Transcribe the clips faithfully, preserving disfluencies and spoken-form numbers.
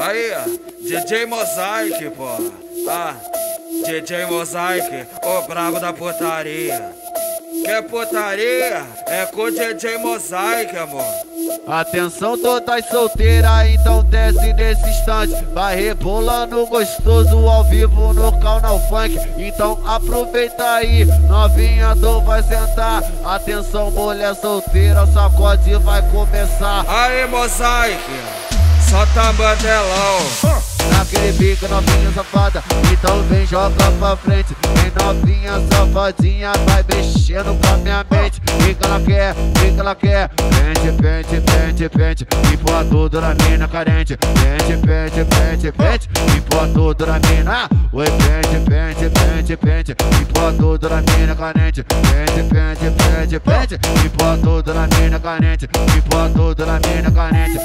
Aí, D J Mosaic, pô. Ah, D J Mosaic, o brabo da putaria. Quer putaria? É com o D J Mosaic, amor. Atenção todas solteiras, então desce nesse instante. Vai rebolando gostoso ao vivo no canal funk. Então aproveita aí, novinha tu vai sentar. Atenção mulher solteira, sacode vai começar. Aí Mosaic, solta bandelão. Naquele bico novinha safada, então vem joga pra frente. Vem novinha safadinha, vai mexendo com a minha mente. O que ela quer, o que ela quer? Pente, pente, pente, pente. E pôr tudo na mina carente. Pente, pente, pente, pente. E pôr tudo na mina. Oi, pente, pente, pente, pente. E pôr tudo na mina carente. Pente, pente, pente, pente. E pôr tudo na mina carente. E pôr tudo na mina carente.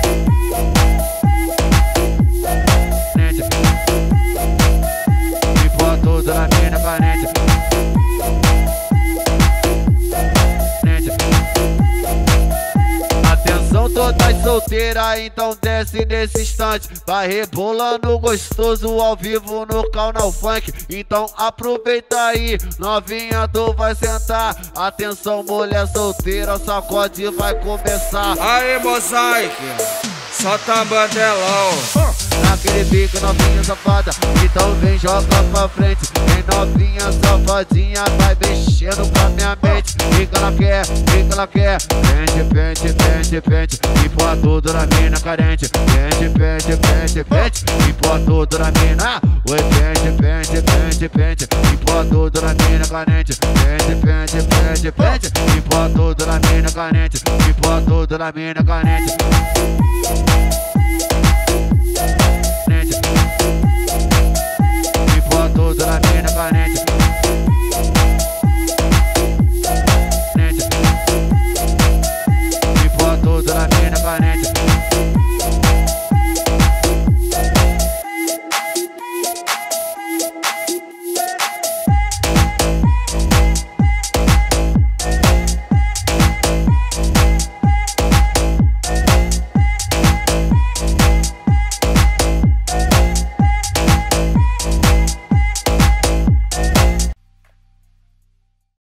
E pôr tudo na mina carente. Atenção todas solteiras, então desce nesse instante. Vai rebolando gostoso ao vivo no canal funk. Então aproveita aí, novinha tu vai sentar. Atenção mulher solteira, sacode vai começar. Aí Mosaic, solta bandelão. Naquele bico novinha safada, então vem joga pra frente. Vem novinha safadinha, vai mexendo com a minha mente. O que ela quer, o que ela quer? Pente, pente, pente, pente. E pôr tudo na mina carente. Pente, pente, pente, pente. E pôr tudo na mina. Oi, pente, pente, pente, pente. E pôr tudo na mina carente. Pente, pente, pente, pente. E pôr tudo na mina carente. E pôr tudo na mina carente.